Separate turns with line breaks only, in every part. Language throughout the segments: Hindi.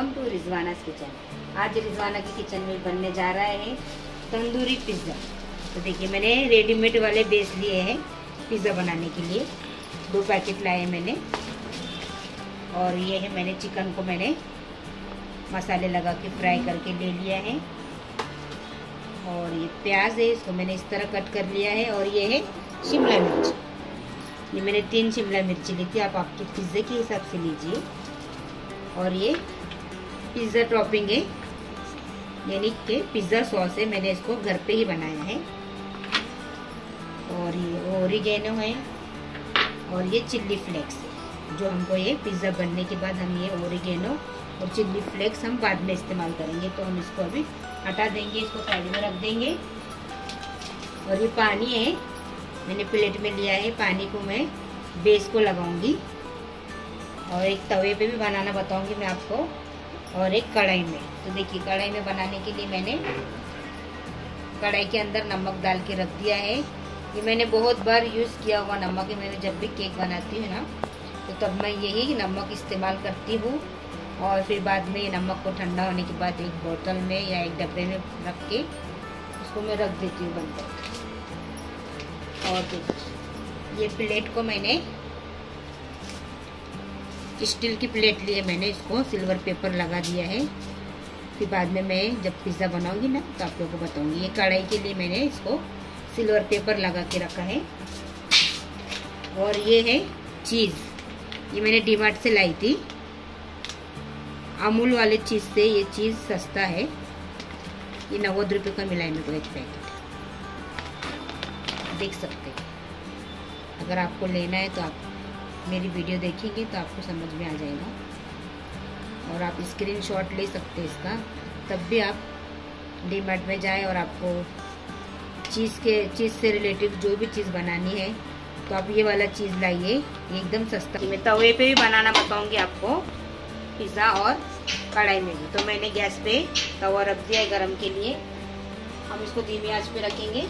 Welcome to रिजवाना's kitchen. आज रिजवाना की किचन में बनने जा रहा है तंदूरी पिज़्ज़ा। तो देखिए मैंने रेडीमेड वाले बेस लिए हैं पिज़्ज़ा बनाने के लिए। 2 पैकेट लाए मैंने। और ये है मैंने चिकन को मैंने मसाले लगा के फ्राई करके ले लिया है। और ये प्याज है, इसको मैंने इस तरह कट कर लिया है। और ये है शिमला मिर्च, ये मैंने 3 शिमला मिर्ची ली थी, आप आपके पिज़्ज़े के हिसाब से लीजिए। और ये पिज़्ज़ा टॉपिंग है, यानी कि पिज़्ज़ा सॉस है, मैंने इसको घर पे ही बनाया है। और ये ओरिगेनो है और ये चिल्ली फ्लेक्स है, जो हमको ये पिज़्ज़ा बनने के बाद हम ये ओरिगेनो और चिल्ली फ्लेक्स हम बाद में इस्तेमाल करेंगे। तो हम इसको अभी हटा देंगे, इसको साइड में रख देंगे। और ये पानी है, मैंने प्लेट में लिया है। पानी को मैं बेस को लगाऊंगी और एक तवे पे भी बनाना बताऊंगी मैं आपको, और एक कढ़ाई में। तो देखिए कढ़ाई में बनाने के लिए मैंने कढ़ाई के अंदर नमक डाल के रख दिया है। ये मैंने बहुत बार यूज़ किया हुआ नमक है, मैंने जब भी केक बनाती हूँ ना तो तब मैं यही नमक इस्तेमाल करती हूँ। और फिर बाद में ये नमक को ठंडा होने के बाद एक बोतल में या एक डब्बे में रख के उसको मैं रख देती हूँ बंद करके। और ये प्लेट को मैंने स्टील की प्लेट लिए, मैंने इसको सिल्वर पेपर लगा दिया है। फिर बाद में मैं जब पिज़्ज़ा बनाऊंगी ना तो आप लोगों को बताऊंगी। ये कढ़ाई के लिए मैंने इसको सिल्वर पेपर लगा के रखा है। और ये है चीज़, ये मैंने डीमार्ट से लाई थी। अमूल वाले चीज़ से ये चीज़ सस्ता है, ये 90 रुपये का मिला है मेरे को एक पैकेट, देख सकते हैं। अगर आपको लेना है तो आप मेरी वीडियो देखेंगे तो आपको समझ में आ जाएगा। और आप स्क्रीनशॉट ले सकते हैं इसका, तब भी आप डीमार्ट में जाएं और आपको चीज़ से रिलेटिव जो भी चीज़ बनानी है तो आप ये वाला चीज़ लाइए, ये एकदम सस्ता। मैं तवे पे भी बनाना बताऊंगी आपको पिज़्ज़ा और कढ़ाई में भी। तो मैंने गैस पे तवा रख दिया है गरम के लिए। हम इसको धीमी आंच पे रखेंगे,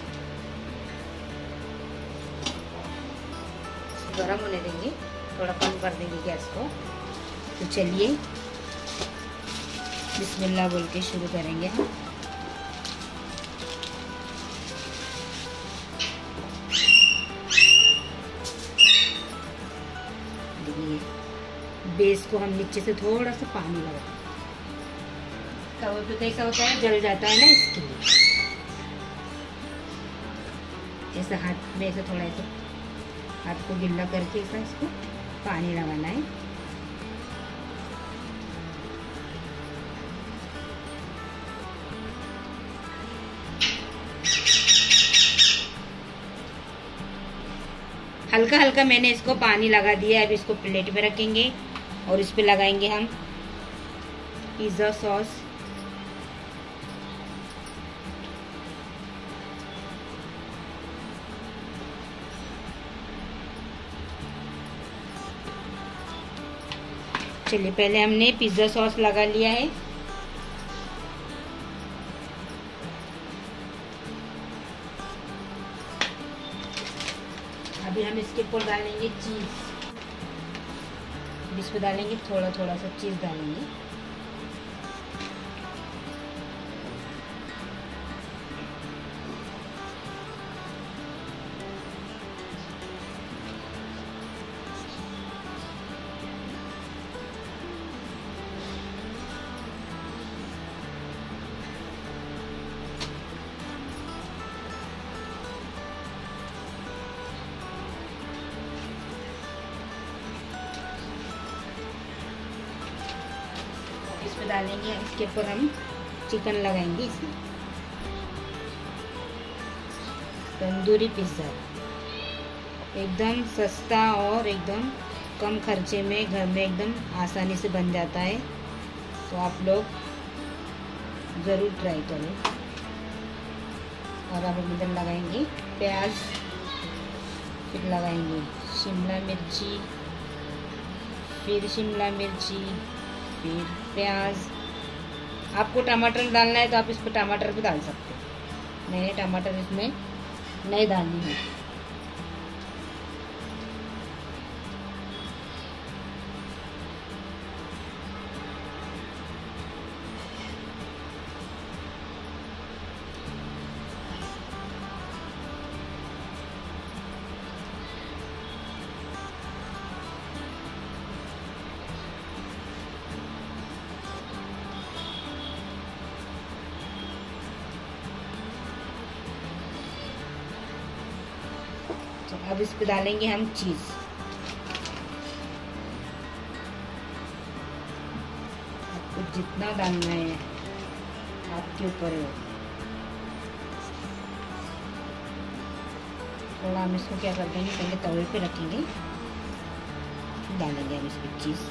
गरम होने देंगे, थोड़ा कम कर देंगे गैस को। तो चलिए बिस्मिल्लाह बोल के शुरू करेंगे हम। देखिए बेस को हम नीचे से थोड़ा सा पानी लगा, तवे पे कैसा होता है जल जाता है ना, इसके लिए ऐसा हाथ में ऐसे थोड़ा ऐसे हाथ को गिल्ला करके ऐसा इसको पानी लगाना है। हल्का हल्का मैंने इसको पानी लगा दिया है। अब इसको प्लेट में रखेंगे और इस पे लगाएंगे हम पिज़्ज़ा सॉस। चलिए पहले हमने पिज़्ज़ा सॉस लगा लिया है। अभी हम इसके ऊपर डालेंगे चीज़, इस पे डालेंगे थोड़ा थोड़ा सा चीज़ डालेंगे। इसमें डालेंगे, इसके ऊपर हम चिकन लगाएंगे। इसमें तंदूरी पिज़्ज़ा एकदम सस्ता और एकदम कम खर्चे में घर में एकदम आसानी से बन जाता है। तो आप लोग ज़रूर ट्राई करें। और अब हम इधर लगाएंगे प्याज, फिर लगाएंगे शिमला मिर्ची, फिर शिमला मिर्ची, फिर प्याज। आपको टमाटर डालना है तो आप इस पर टमाटर भी डाल सकते हैं, मैंने टमाटर इसमें नहीं डालनी है। अब इस पे डालेंगे हम चीज़। आपको जितना डालना है आपके ऊपर है। थोड़ा हम इसको क्या कर देंगे, पहले तवे पे रखेंगे, डालेंगे हम इस पे चीज़।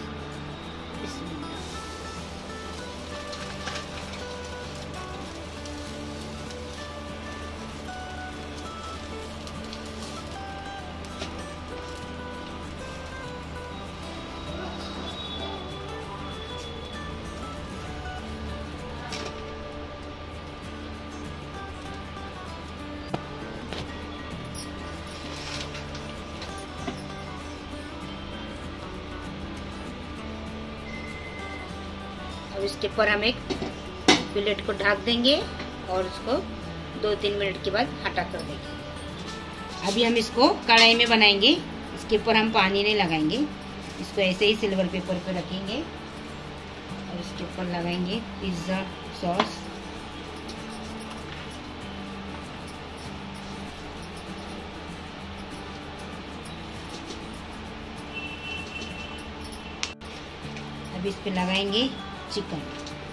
अब इसके ऊपर हम एक प्लेट को ढक देंगे और उसको 2-3 मिनट के बाद हटा कर देंगे। अभी हम इसको कढ़ाई में बनाएंगे। इसके ऊपर हम पानी नहीं लगाएंगे, इसको ऐसे ही सिल्वर पेपर पे रखेंगे और इसके ऊपर लगाएंगे पिज़्ज़ा सॉस। अब इस पे लगाएंगे चिकन।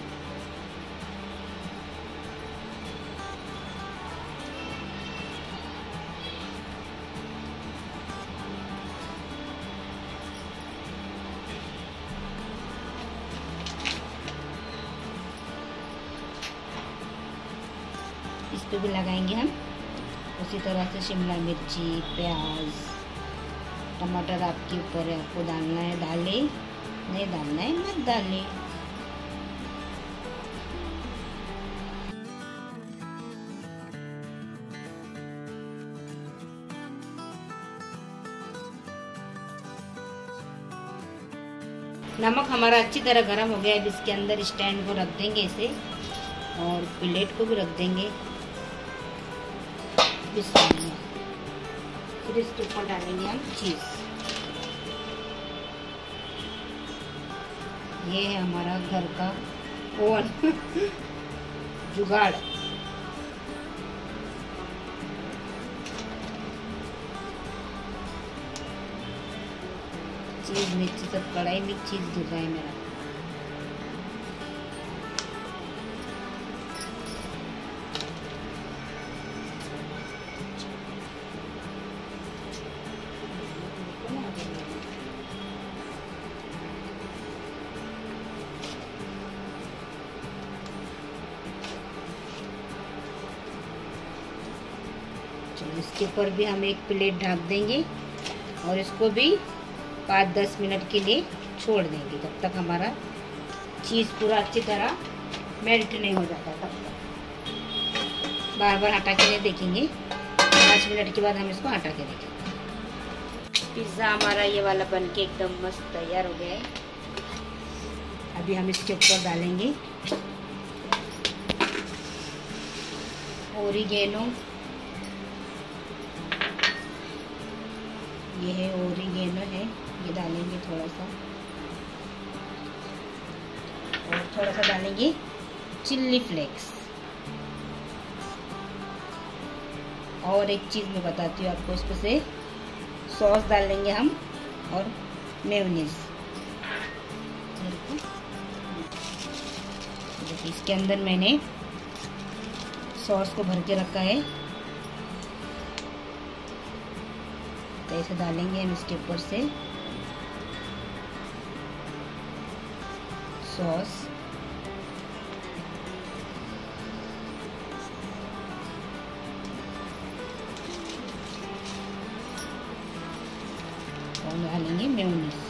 इस पे भी लगाएंगे हम उसी तरह से शिमला मिर्ची, प्याज, टमाटर आपके ऊपर है, आपको डालना है डालें, नहीं डालना है मत डालें। नमक हमारा अच्छी तरह गर्म हो गया। अब इसके अंदर स्टैंड को रख देंगे इसे और प्लेट को भी रख देंगे। फिर इसके ऊपर डालेंगे हम चीज़। ये है हमारा घर का ओवन जुगाड़। चीज़ नीचे सब कढ़ाई में चीज़ गिर रहा है मेरा। चलो इसके ऊपर भी हम एक प्लेट ढक देंगे और इसको भी 5-10 मिनट के लिए छोड़ देंगे, जब तक हमारा चीज़ पूरा अच्छी तरह मेल्ट नहीं हो जाता। तब तक बार बार हटा के देखेंगे। 5 मिनट के बाद हम इसको हटा के देखेंगे। पिज़्ज़ा हमारा ये वाला बनके एकदम मस्त तैयार हो गया है। अभी हम इसके ऊपर डालेंगे ओरिगेनो। ये है ओरिगेनो है, ये डालेंगे थोड़ा सा, और थोड़ा सा डालेंगे चिल्ली फ्लेक्स। और एक चीज़ मैं बताती हूँ आपको, इसमें से सॉस डालेंगे हम और मेयोनीज। देखिए इसके अंदर मैंने सॉस को भर के रखा है, तो ऐसे डालेंगे हम इसके ऊपर से सॉस। और डालेंगे मेयोनीज।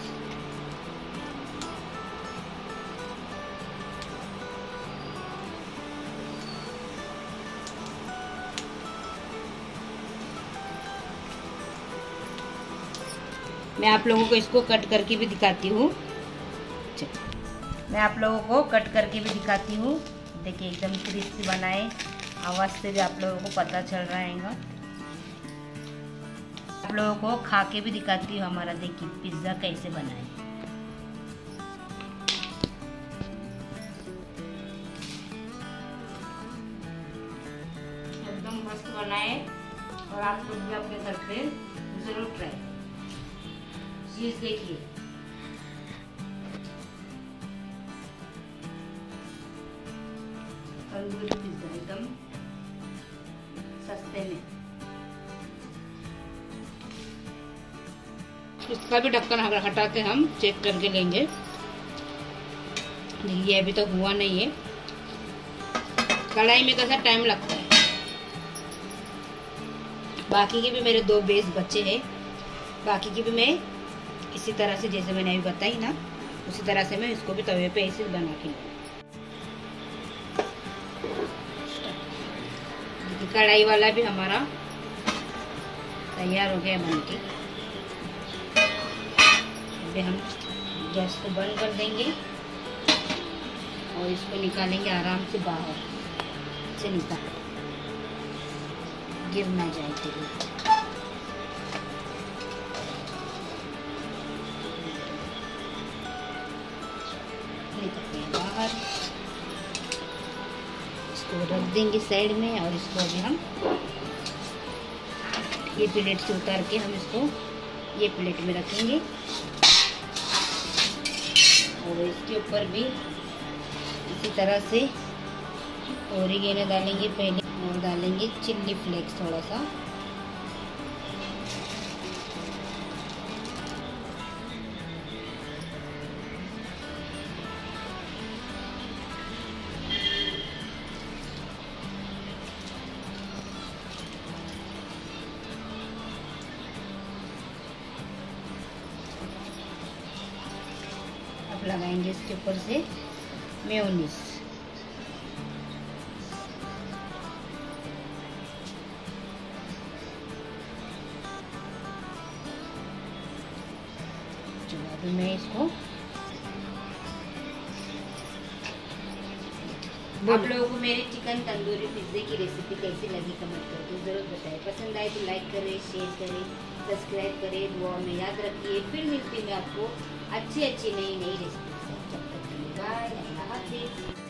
मैं आप लोगों को इसको कट करके भी दिखाती हूँ। मैं आप लोगों को कट करके भी दिखाती हूँ। देखिए एकदम क्रिस्पी बना है, आवाज़ से भी आप लोगों को पता चल रहा है। आप लोगों को खा के भी दिखाती हूँ हमारा देखिए पिज़्ज़ा कैसे बना है। एकदम मस्त बना है और आप लोग भी अपने घर पे जरूर ट्राई। चीज देखिए, तंदूरी पिज्जा एकदम सस्ते में। इसका भी ढक्कन हटा के हम चेक करके लेंगे। ये अभी तो हुआ नहीं है, कढ़ाई में कैसा टाइम लगता है। बाकी के भी मेरे 2 बेस बचे हैं, बाकी की भी मैं इसी तरह से जैसे मैंने अभी बताई ना, उसी तरह से मैं इसको भी तवे पे ऐसे बना के लूँगी। कढ़ाई वाला भी हमारा तैयार हो गया बनके। अभी हम गैस को बंद कर देंगे और इसको निकालेंगे आराम से बाहर से, निकाल गिर ना जाए तेरे। निकलते हैं बाहर, इसको रख देंगे साइड में। और इसको अभी हम ये प्लेट से उतार के हम इसको ये प्लेट में रखेंगे और इसके ऊपर भी इसी तरह से ओरिगेनो डालेंगे पहले, और डालेंगे चिल्ली फ्लेक्स थोड़ा सा। अब लगाएंगे इसके ऊपर से मेयोनीज। अभी मैं इसको, आप लोगों को मेरे चिकन तंदूरी पिज्जे की रेसिपी कैसी लगी कमेंट करके जरूर बताएं। पसंद आए तो लाइक करें, शेयर करें, सब्सक्राइब करें, दुआ में याद रखिए। फिर मिलती मैं आपको अच्छी नई रेसिपी से। जब तक के लिए बाय, अल्लाह हाफिज़।